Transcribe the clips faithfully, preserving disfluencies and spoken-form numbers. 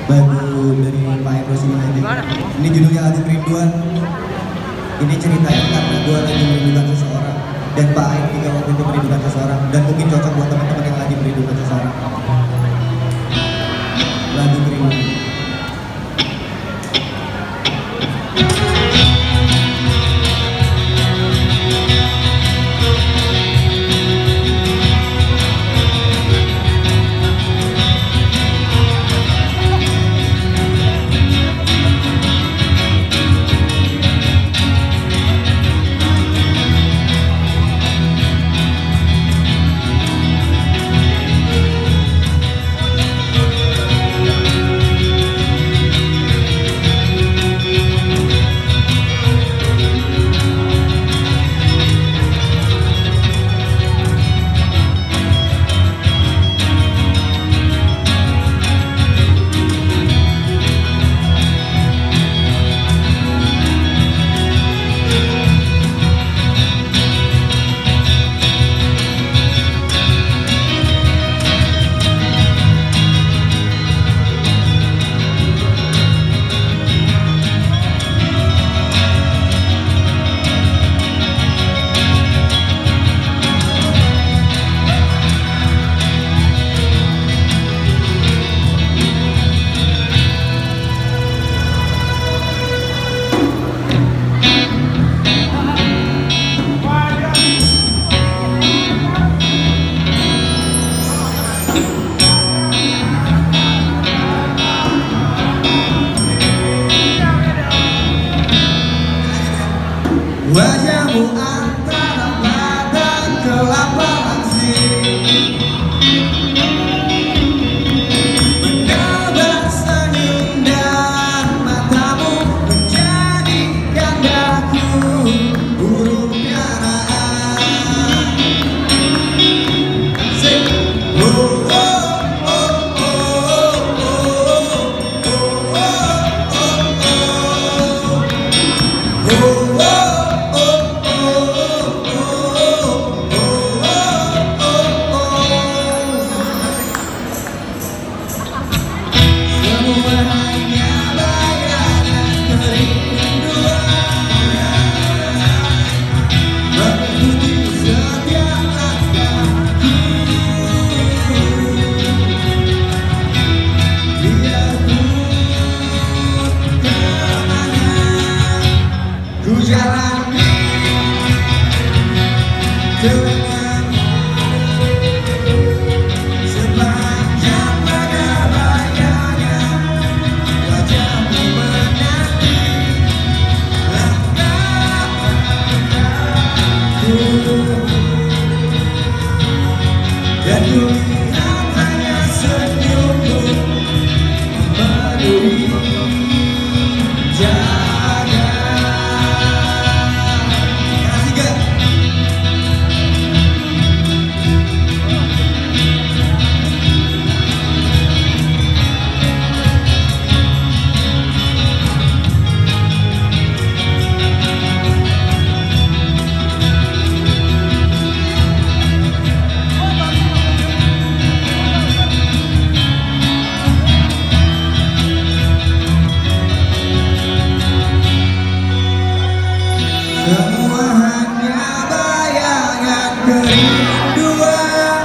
lagu dari Pak Eko Simanjuntak. Ini judulnya lagu Kerinduan. Ini ceritanya karena gue lagi merindukan seseorang dan Pak Aik juga waktu itu merindukan seseorang, dan mungkin cocok buat teman-teman yang lagi merindukan seseorang. Lagu Kerinduan. Wajahmu antara badan kelapa langsing menebar senyum dan matamu menjadikan daku burung piaraan. Sing oh oh oh oh oh oh oh oh oh oh. Jalani denganmu sepanjang bayang-bayangnya wajahmu menanti langkah-langkahku dan kulihat hanya senyummu memenuhi jalan. Semua hanya bayangan kerinduan.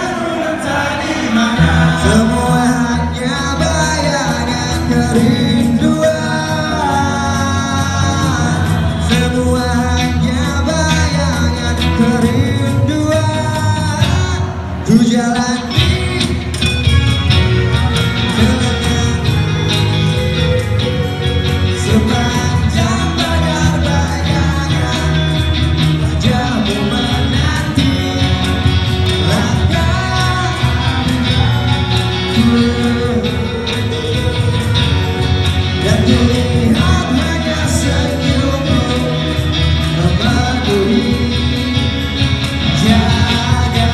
Semua hanya bayangan kerinduan. Semua hanya bayangan kerinduan. Ku jalani sepanjang bayar-bayangan wajahmu menanti langkah-langkahku dan kulihat hanya senyummu memenuhi jagat.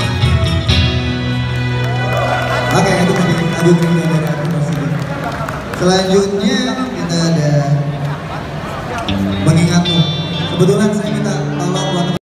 Oke, itu tadi lagu Kerinduan dari Eko Simanjuntak. Selanjutnya kita ada mengingatmu. Kebetulan saya minta